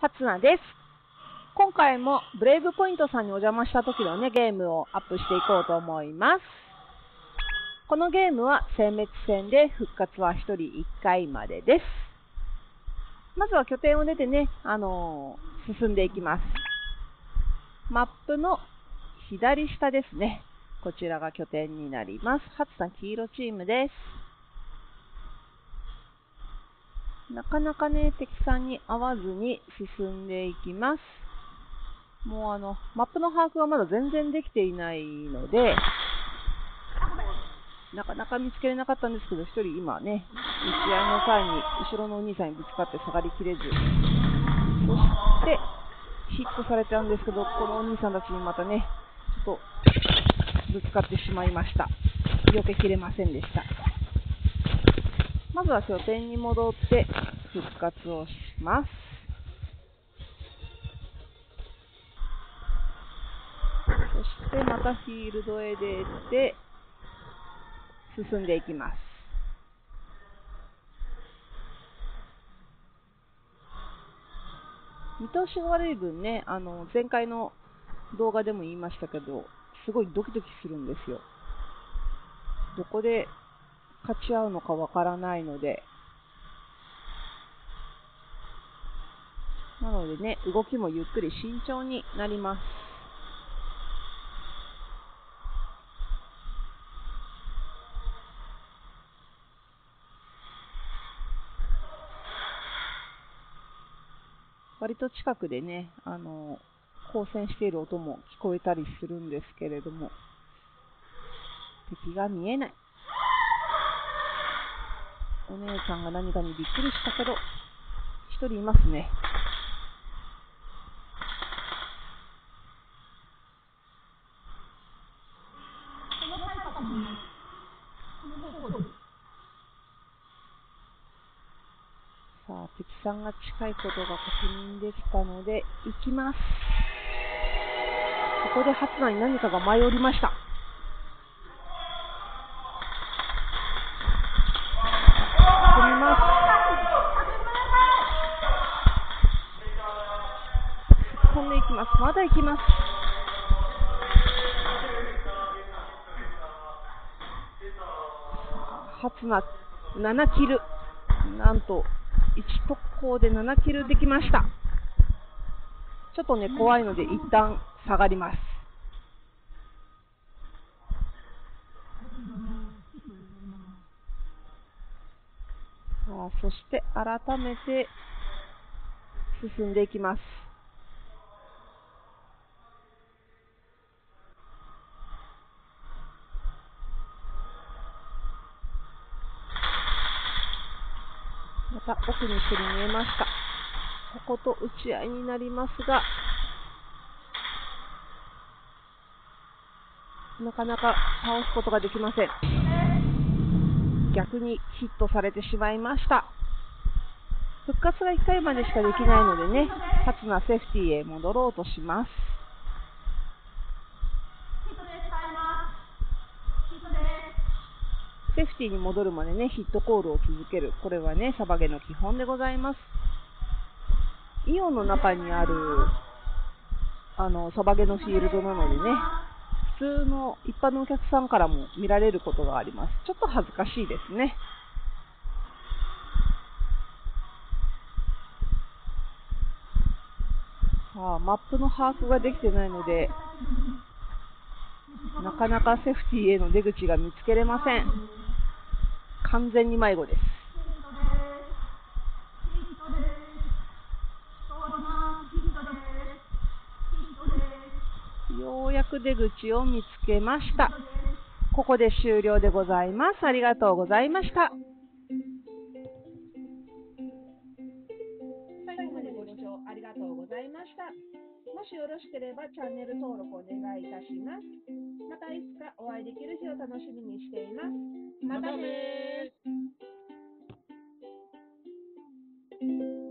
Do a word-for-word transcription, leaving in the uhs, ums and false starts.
初菜です。今回もブレイブポイントさんにお邪魔した時のね、ゲームをアップしていこうと思います。このゲームは殲滅戦で復活はひとりいっかいまでです。まずは拠点を出てね、あのー、進んでいきます。マップの左下ですね。こちらが拠点になります。初菜黄色チームです。なかなかね、敵さんに合わずに進んでいきます。もうあの、マップの把握がまだ全然できていないので、なかなか見つけれなかったんですけど、一人今ね、打ち合いの際に後ろのお兄さんにぶつかって下がりきれず、そしてヒットされちゃうんですけど、このお兄さんたちにまたね、ちょっとぶつかってしまいました。避けきれませんでした。まずは拠点に戻って復活をします。そしてまたフィールドへ出て進んでいきます。見通しが悪い分ね、あの前回の動画でも言いましたけど、すごいドキドキするんですよ。どこで勝ち合うのかわからないので、なのでね、動きもゆっくり慎重になります。割と近くでね、あの交戦している音も聞こえたりするんですけれども、敵が見えない。お姉さんが何かにびっくりしたけど、一人いますね。さあ、敵さんが近いことが確認できたので、行きます。ここで初菜に何かが舞い降りました。進みます。突っ込んでいきます。まだ行きます。初菜ななキル。なんといち特攻でななキルできました。ちょっとね、怖いので一旦下がります。さあ、そして改めて進んでいきます。また奥に一人見えました。ここと打ち合いになりますが、なかなか倒すことができません。逆にヒットされてしまいました。復活がいっかいまでしかできないのでね、初菜セーフティーへ戻ろうとします。セーフティーに戻るまでね、ヒットコールを続ける。これはね、サバゲの基本でございます。イオンの中にある、あの、サバゲのフィールドなのでね、普通の一般のお客さんからも見られることがあります。ちょっと恥ずかしいですね。さあ、マップの把握ができてないので、なかなかセーフティーへの出口が見つけれません。完全に迷子です。ようやく出口を見つけました。ここで終了でございます。ありがとうございました。最後までご視聴ありがとうございました。もしよろしければチャンネル登録お願いいたします。またいつかお会いできる日を楽しみにしています。またねー。